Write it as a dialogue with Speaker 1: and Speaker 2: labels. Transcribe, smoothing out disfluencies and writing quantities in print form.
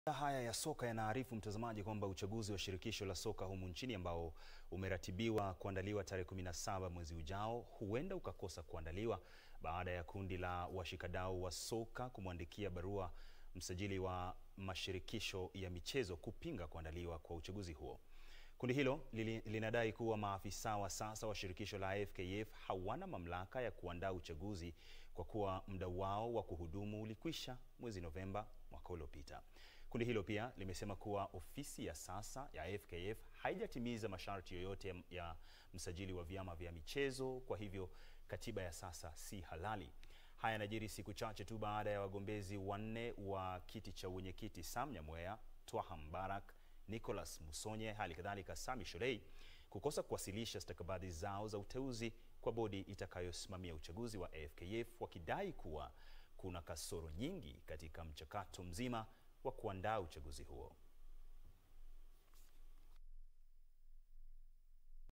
Speaker 1: Haya ya soka yanaarifu mtazamaji kwamba uchaguzi wa shirikisho la soka humu nchini ambao umeratibiwa kuandaliwa tarehe 17 mwezi ujao huenda ukakosa kuandaliwa baada ya kundi la washikadau wa soka kumwandikia barua msajili wa mashirikisho ya michezo kupinga kuandaliwa kwa uchaguzi huo. Kundi hilo linadai kuwa maafisa wa sasa wa shirikisho la FKF hawana mamlaka ya kuandaa uchaguzi kwa kuwa muda wao wa kuhudumu ulikwisha mwezi Novemba mwaka uliopita. Kundi hilo pia limesema kuwa ofisi ya sasa ya FKF haijatimiza masharti yoyote ya msajili wa vyama vya michezo, kwa hivyo katiba ya sasa si halali. Haya yanajiri siku chache tu baada ya wagombezi wanne wa kiti cha wenyekiti Sam Nyamweya, Twaha Mbarak, Nicholas Musonye, hali kadhalika Sami Shorei kukosa kuwasilisha stakabadhi zao za uteuzi kwa bodi itakayosimamia uchaguzi wa FKF, wakidai kuwa kuna kasoro nyingi katika mchakato mzima wa kuandaa uchaguzi huo.